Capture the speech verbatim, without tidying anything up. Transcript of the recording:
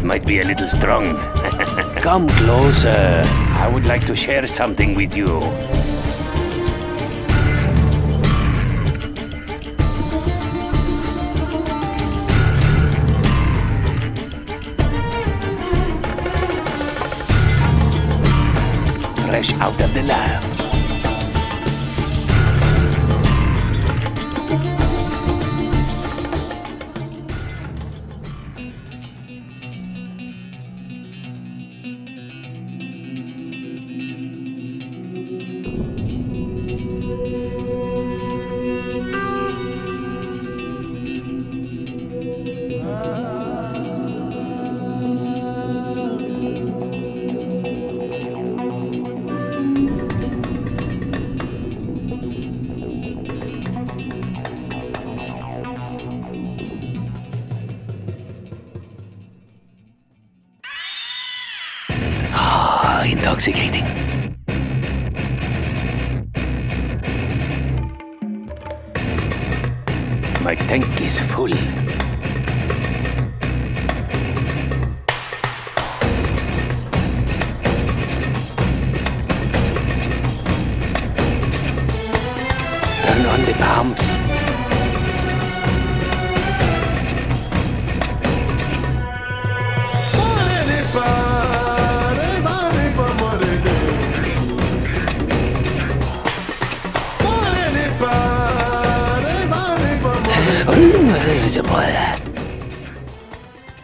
might be a little strong. Come closer. I would like to share something with you. Fresh out of the lab. Intoxicating. My tank is full. Turn on the pumps. Se puede.